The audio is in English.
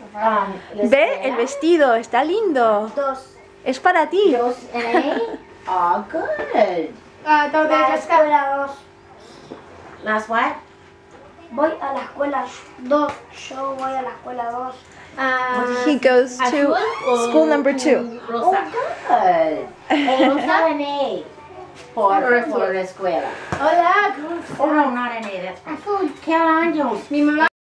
Ve, el vestido, está lindo. 2. Es para ti. 2 and A. Oh, good. Voy a la escuela 2. Last what? Voy a la escuela 2. Yo voy a la escuela 2. He goes to school number 2. Rosa. Oh, good. Rosa and A. For la escuela. Hola, Oh, no, not an A. That's fine. Qué años. mi mamá